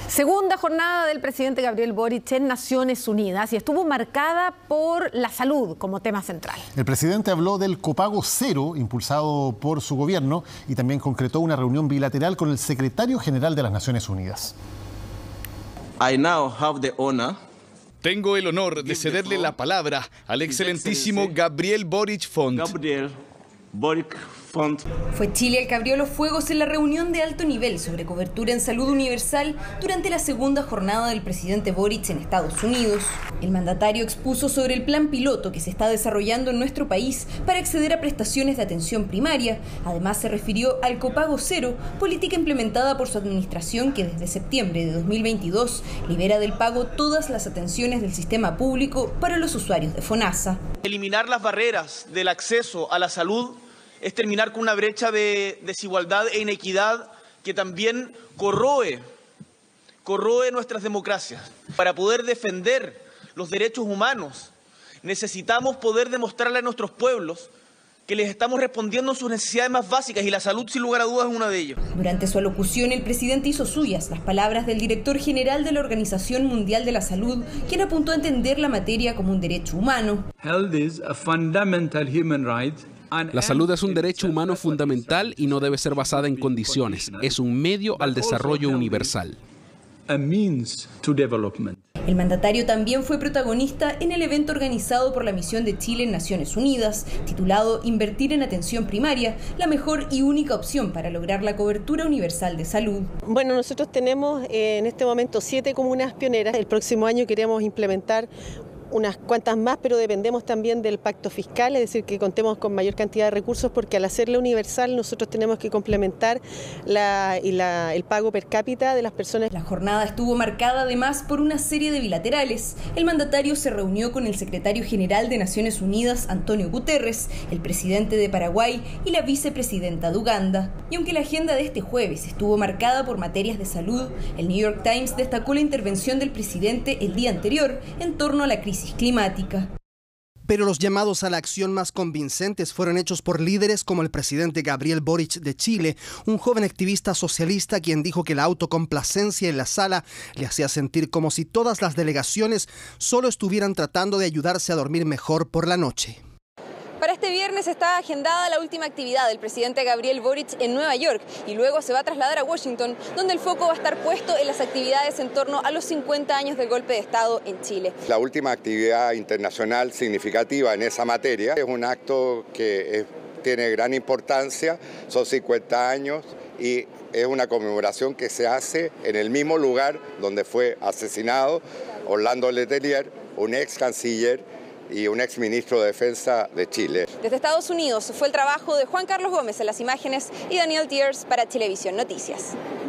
Segunda jornada del presidente Gabriel Boric en Naciones Unidas y estuvo marcada por la salud como tema central. El presidente habló del copago cero impulsado por su gobierno y también concretó una reunión bilateral con el secretario general de las Naciones Unidas. Tengo el honor de cederle la palabra al excelentísimo Gabriel Boric Font. Fue Chile el que abrió los fuegos en la reunión de alto nivel sobre cobertura en salud universal durante la segunda jornada del presidente Boric en Estados Unidos. El mandatario expuso sobre el plan piloto que se está desarrollando en nuestro país para acceder a prestaciones de atención primaria. Además se refirió al copago cero, política implementada por su administración que desde septiembre de 2022 libera del pago todas las atenciones del sistema público para los usuarios de FONASA. Eliminar las barreras del acceso a la salud es terminar con una brecha de desigualdad e inequidad que también corroe nuestras democracias. Para poder defender los derechos humanos necesitamos poder demostrarle a nuestros pueblos que les estamos respondiendo a sus necesidades más básicas y la salud, sin lugar a dudas, es una de ellas. Durante su alocución, el presidente hizo suyas las palabras del director general de la Organización Mundial de la Salud, quien apuntó a entender la materia como un derecho humano. La salud es un derecho humano fundamental y no debe ser basada en condiciones. Es un medio al desarrollo universal. El mandatario también fue protagonista en el evento organizado por la Misión de Chile en Naciones Unidas, titulado Invertir en atención primaria, la mejor y única opción para lograr la cobertura universal de salud. Bueno, nosotros tenemos en este momento 7 comunas pioneras. El próximo año queremos implementar unas cuantas más, pero dependemos también del pacto fiscal, es decir, que contemos con mayor cantidad de recursos, porque al hacerla universal nosotros tenemos que complementar el pago per cápita de las personas. La jornada estuvo marcada además por una serie de bilaterales. El mandatario se reunió con el secretario general de Naciones Unidas, Antonio Guterres, el presidente de Paraguay y la vicepresidenta de Uganda. Y aunque la agenda de este jueves estuvo marcada por materias de salud, el New York Times destacó la intervención del presidente el día anterior en torno a la crisis climática. Pero los llamados a la acción más convincentes fueron hechos por líderes como el presidente Gabriel Boric de Chile, un joven activista socialista quien dijo que la autocomplacencia en la sala le hacía sentir como si todas las delegaciones solo estuvieran tratando de ayudarse a dormir mejor por la noche. Para este viernes está agendada la última actividad del presidente Gabriel Boric en Nueva York y luego se va a trasladar a Washington, donde el foco va a estar puesto en las actividades en torno a los 50 años del golpe de Estado en Chile. La última actividad internacional significativa en esa materia es un acto que tiene gran importancia, son 50 años y es una conmemoración que se hace en el mismo lugar donde fue asesinado Orlando Letelier, un ex canciller y un ex ministro de Defensa de Chile. Desde Estados Unidos fue el trabajo de Juan Carlos Gómez en las imágenes y Daniel Tiers para Chilevisión Noticias.